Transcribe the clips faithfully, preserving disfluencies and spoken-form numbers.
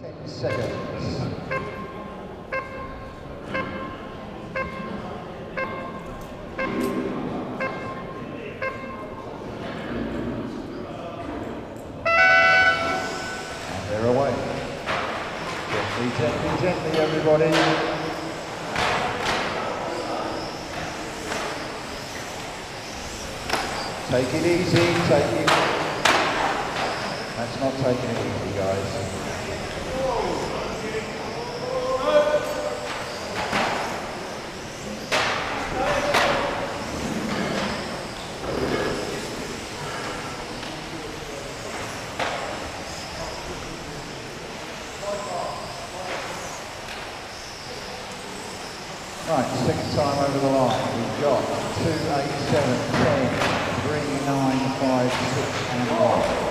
ten seconds. And they're away. Gently, gently, gently, everybody. Take it easy, take it. That's not taking it easy, guys. Right, second time over the line. We've got two, eight, seven, ten, three, nine, five, six, and one.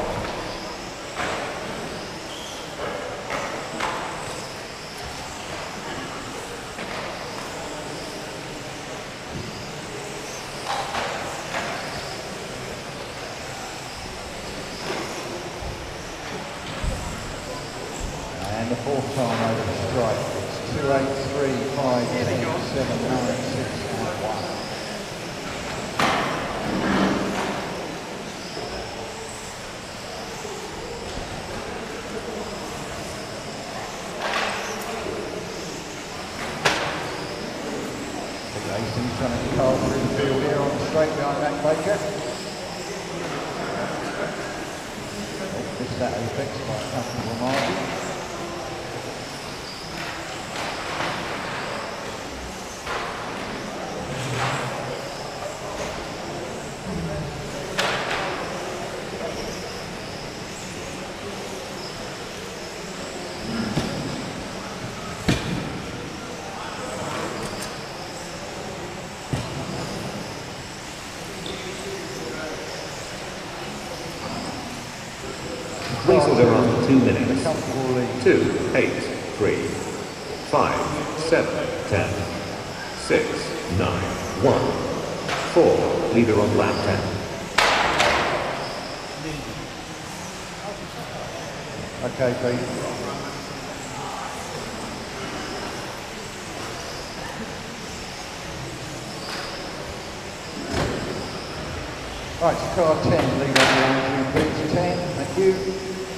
And the fourth time over the strike. It's two, eight, three, five, ten, seven, nine, six, and one. He's trying to carve through the field here on the straight behind Matt Baker. Oh, missed that apex by a comfortable margin. Races are on two minutes. Two, eight, three, five, seven, ten, six, nine, one, four. Leader on lap ten. Okay, Pete. Right, so car ten, lead on the line, Pete, ten, thank you.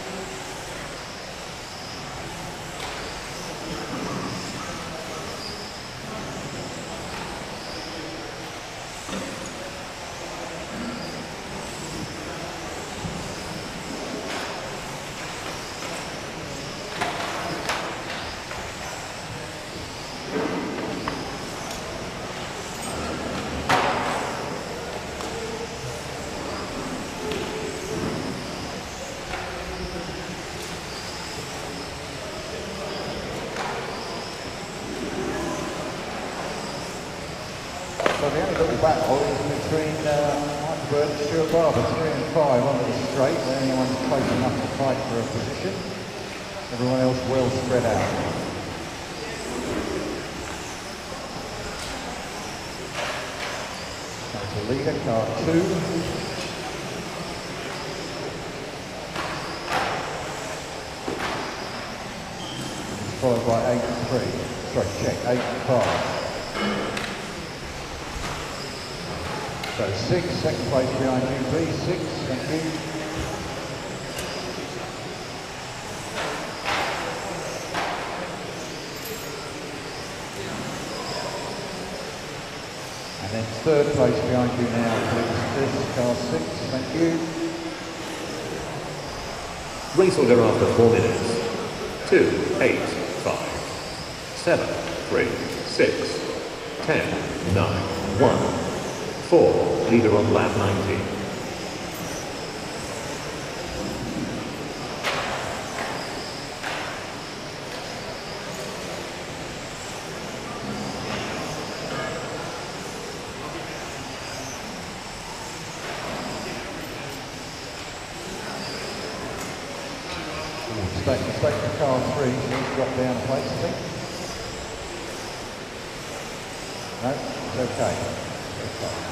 So the only little battle is between uh, Mike Bird and Stuart Barber, three and five onto the straight. The only one close enough to fight for a position. Everyone else well spread out. That's the leader, car two. It's followed by eight and three. Sorry, check, eight and five. So six, second place behind you, please. Six, thank you. And then third place behind you now, please. This car six, thank you. Race order after four minutes. Two, eight, five, seven, three, six, ten, nine, one. Four, leader on lap nineteen. Mistake, mistake for car three, he's dropped down a place, I think. No, it's okay. It's okay.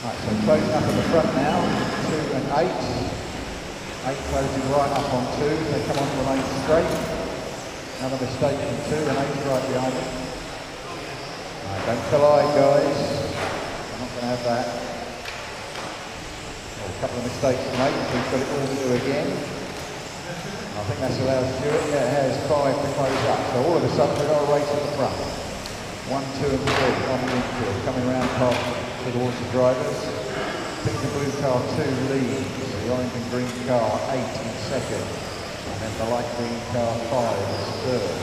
Right, so closing up at the front now, two and eight. Eight closing right up on two, they come onto the lane straight. Another mistake from two and eight right behind it. Right, don't collide guys, I'm not going to have that. Oh, a couple of mistakes from eight, so we've got it all to do again. I think that's allowed Stuart, yeah it has five to close up, so all of a sudden we've got a race at the front. One, two and three on the infield, coming around past towards the drivers. Pink and blue car two leads, the orange and green car eight in second, and then the light green car five is third.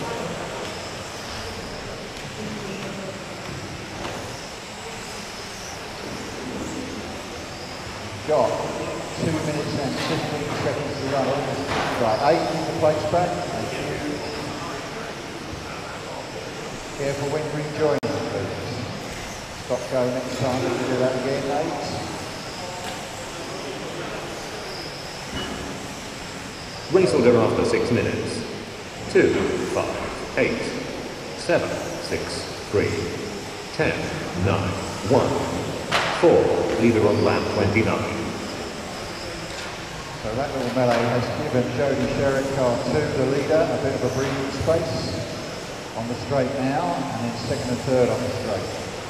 Got two minutes and fifteen seconds to run. Right, eight in the place back. Thank you. Careful when rejoining, please. Stop go next time if you do that again, eight. Race order after six minutes. Two, five, eight, seven, six, three, ten, nine, one, four. Leader on lap twenty-nine. So that little melee has given Jody Sherritt, car two, the leader, a bit of a breathing space on the straight now, and then second and third on the straight.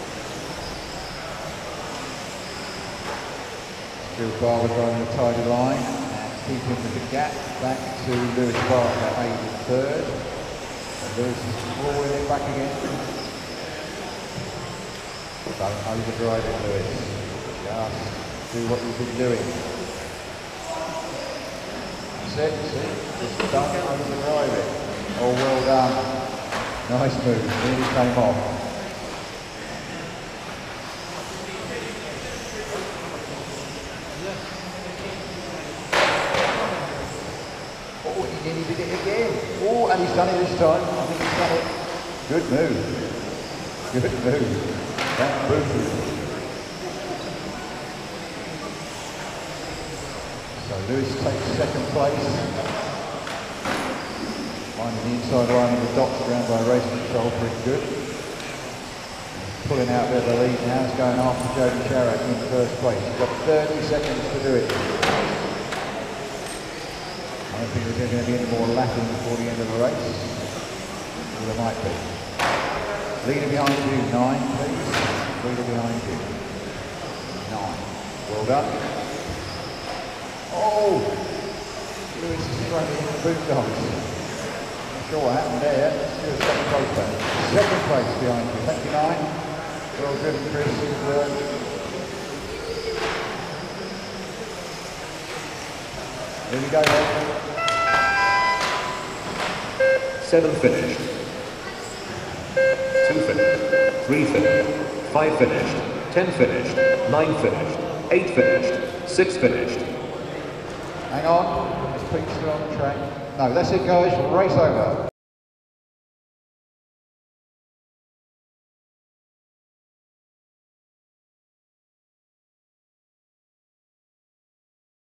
Still Barber driving the tidy line and keeping with the gap back to Lewis Barker, eight and third. And Lewis is rolling it back again. Don't overdrive it, Lewis. Just do what you've been doing. That's it, see? Just don't overdrive it. Oh, well done. Nice move, nearly came off. Oh, he nearly did it again. Oh, and he's done it this time. I think he's done it. Good move. Good move. That's brutal. So Lewis takes second place. Finding the inside line of the dots around by race control pretty good. Pulling out a bit of the lead now, is going after Jody Sherritt in first place. He's got thirty seconds to do it. I don't think there's going to be any more lapping before the end of the race. Well, there might be. Leader behind you, nine please. Leader behind you. Nine. Well done. Oh! Lewis is running in the boondocks. Not sure what happened there. Still second place back. Second place behind you. Thank you, nine. Well driven, Chris. Uh, here we go, then. Seven finished. Two finished. Three finished. Five finished. Ten finished. Nine finished. Eight finished. Six finished. Hang on, is Pete still on the track? No, that's it guys, race over.